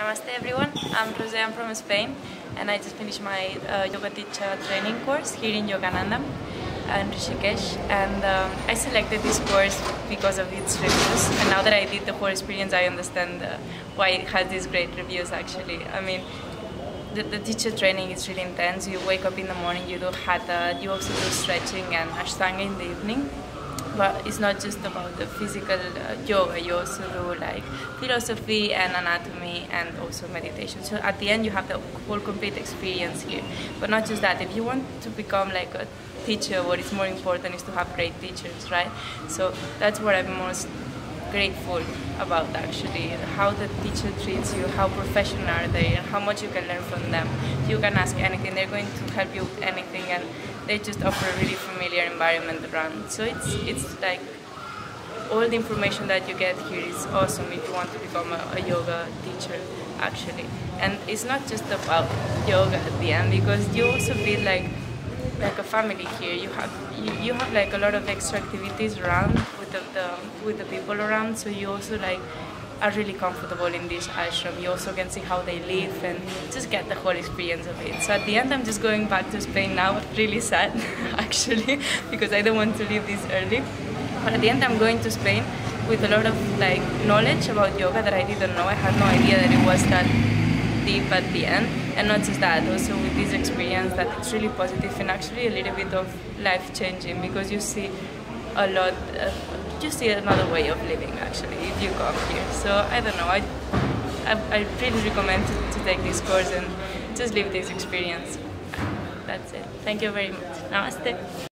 Namaste everyone, I'm Rose, I'm from Spain and I just finished my yoga teacher training course here in Yoganandham and Rishikesh, and I selected this course because of its reviews, and now that I did the whole experience I understand why it has these great reviews actually. I mean, the teacher training is really intense. You wake up in the morning, you do hatha, you also do stretching and ashtanga in the evening. But it's not just about the physical yoga, you also do like philosophy and anatomy and also meditation. So at the end you have the whole complete experience here. But not just that, if you want to become like a teacher, what is more important is to have great teachers, right? So that's what I'm most grateful about actually, how the teacher treats you, how professional are they, and how much you can learn from them. You can ask anything, they're going to help you with anything, and they just offer a really familiar environment around. So it's like all the information that you get here is awesome if you want to become a yoga teacher actually. And it's not just about yoga at the end, because you also feel like a family here. You have like a lot of extra activities around with the people around, so you also like are really comfortable in this ashram. You also can see how they live and just get the whole experience of it. So at the end I'm just going back to Spain now, really sad actually, because I don't want to leave this early. But at the end I'm going to Spain with a lot of like knowledge about yoga that I didn't know. I had no idea that it was that deep at the end. And not just that, also with this experience that it's really positive and actually a little bit of life-changing, because you see a lot, you see another way of living actually if you come here. So I don't know, I really recommend to take this course and just live this experience. That's it. Thank you very much. Namaste.